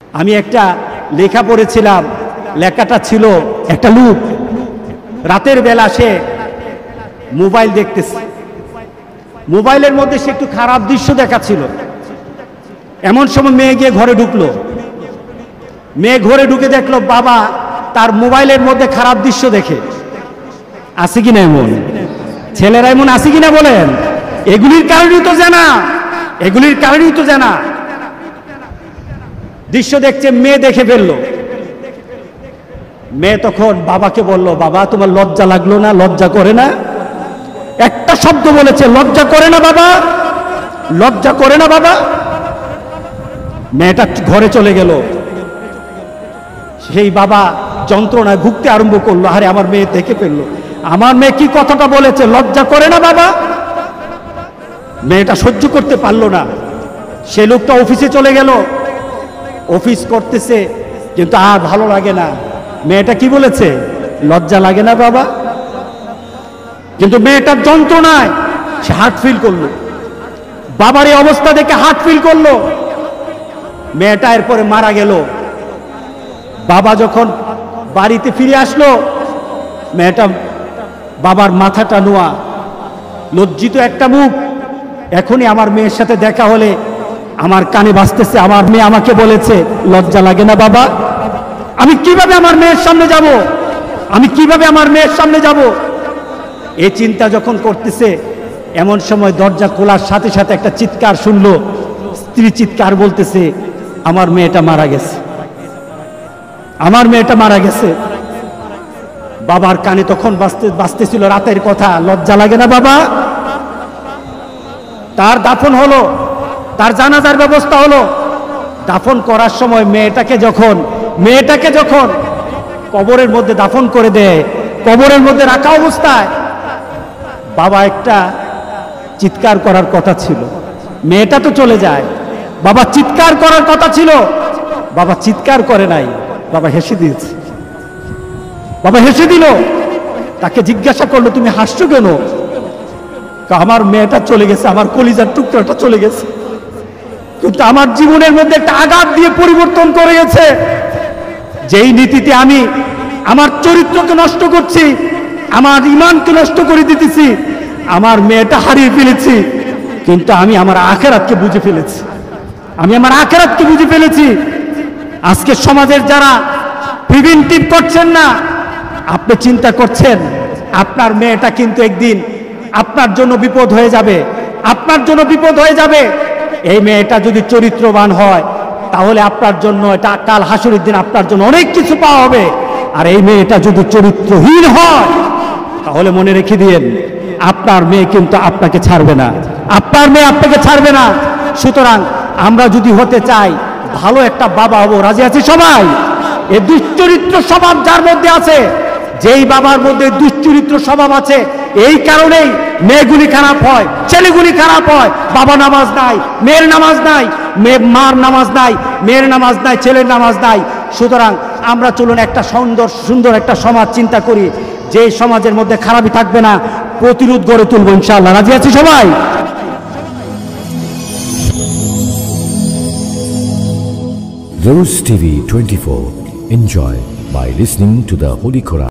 আমি একটা লেখা পড়েছিলাম, লেখাটা ছিল একটা লোক রাতের বেলা সে মোবাইল দেখতেছে, মোবাইলের মধ্যে সে একটু খারাপ দৃশ্য দেখাচ্ছিল। এমন সময় মেয়ে গিয়ে ঘরে ঢুকলো, মেয়ে ঘরে ঢুকে দেখলো বাবা তার মোবাইলের মধ্যে খারাপ দৃশ্য দেখে। আছে কিনা এমন ছেলেরা, এমন আছে কিনা বলেন? এগুলির কারণেই তো জানা, এগুলির কারণেই তো জানা। দৃশ্য দেখছে, মেয়ে দেখে ফেললো। মেয়ে তখন বাবাকে বলল, বাবা তোমার লজ্জা লাগলো না? লজ্জা করে না? একটা শব্দ বলেছে, লজ্জা করে না বাবা, লজ্জা করে না বাবা। মেয়েটা ঘরে চলে গেল। সেই বাবা যন্ত্রণায় ভুগতে আরম্ভ করলো, আরে আমার মেয়ে দেখে ফেললো, আমার মেয়ে কি কথাটা বলেছে, লজ্জা করে না বাবা। মেয়েটা সহ্য করতে পারলো না। সে লোকটা অফিসে চলে গেল, অফিস করতেছে, কিন্তু আর ভালো লাগে না। মেয়েটা কি বলেছে, লজ্জা লাগে না বাবা। কিন্তু মেয়েটার যন্ত্রণায় সে হার্ট ফিল করলো, বাবার এই অবস্থা দেখে হার্ট ফিল করলো। মেয়েটা এরপরে মারা গেল। বাবা যখন বাড়িতে ফিরে আসলো, মেয়েটা বাবার মাথাটা নোয়া, লজ্জিত একটা মুখ। এখনই আমার মেয়ের সাথে দেখা হলে আমার কানে বাজতেছে, আমার মেয়ে আমাকে বলেছে লজ্জা লাগে না বাবা। আমি কিভাবে আমার মেয়ের সামনে যাব, আমি কিভাবে আমার মেয়ের সামনে যাব? এই চিন্তা যখন করতেছে, এমন সময় দরজা খোলার সাথে সাথে একটা চিৎকার শুনলো। স্ত্রী চিৎকার বলতেছে, আমার মেয়েটা মারা গেছে, আমার মেয়েটা মারা গেছে। বাবার কানে তখন বাজতেছিল রাতের কথা, লজ্জা লাগে না বাবা। তার দাফন হলো, তার জানাজার ব্যবস্থা হলো। দাফন করার সময় মেয়েটাকে যখন কবরের মধ্যে দাফন করে দেয়, কবরের মধ্যে রাখা অবস্থায় বাবা একটা চিৎকার করার কথা ছিল, মেয়েটা তো চলে যায়। বাবা চিৎকার করার কথা ছিল, বাবা চিৎকার করে নাই, বাবা হেসে দিয়েছে। বাবা হেসে দিল। তাকে জিজ্ঞাসা করলো, তুমি হাসছো কেন? আমার মেয়েটা চলে গেছে, আমার কলিজার টুকরাটা চলে গেছে, কিন্তু আমার জীবনের মধ্যে একটা আঘাত দিয়ে পরিবর্তন করে গেছে। যেই নীতিতে আমি আমার চরিত্রকে নষ্ট করছি, আমার ঈমানকে নষ্ট করে দিতেছি, আমার মেয়েটা হারিয়ে ফেলেছি, কিন্তু আমি আমার আখিরাতকে বুঝে ফেলেছি, আমি আমার আখিরাতকে বুঝে ফেলেছি। আজকে সমাজের যারা প্রিভেন্টিভ করছেন না, আপনি চিন্তা করছেন আপনার মেয়েটা কিন্তু একদিন আপনার জন্য বিপদ হয়ে যাবে, আপনার জন্য বিপদ হয়ে যাবে। এই মেয়েটা যদি চরিত্রবান হয়, তাহলে আপনার জন্য এটা কাল হাসরের দিন আপনার জন্য অনেক কিছু পাওয়া হবে। আর এই মেয়েটা যদি চরিত্রহীন হয়, তাহলে মনে রেখে দিয়েন, আপনার মেয়ে কিন্তু আপনাকে ছাড়বে না, আপনার মেয়ে আপনাকে ছাড়বে না। সুতরাং আমরা যদি হতে চাই ভালো একটা বাবা হবো, রাজি আছি সবাই? এই দুশ্চরিত্র স্বভাব যার মধ্যে আছে, যেই বাবার মধ্যে দুশ্চরিত্র স্বভাব আছে, এই কারণেই মেয়েগুলি খারাপ হয়, ছেলেগুলি খারাপ হয়। বাবা নামাজ নাই, মেয়ের নামাজ নাই, মার নামাজ নাই, মেয়ের নামাজ নাই, ছেলের নামাজ নাই। সুতরাং আমরা চলুন একটা সুন্দর একটা সমাজ চিন্তা করি, যে সমাজের মধ্যে খারাপই থাকবে না, প্রতিরোধ গড়ে তুলবো ইনশাআল্লাহ। রাজি আছি সবাই? Rose TV 24. Enjoy by listening to the Holy Quran.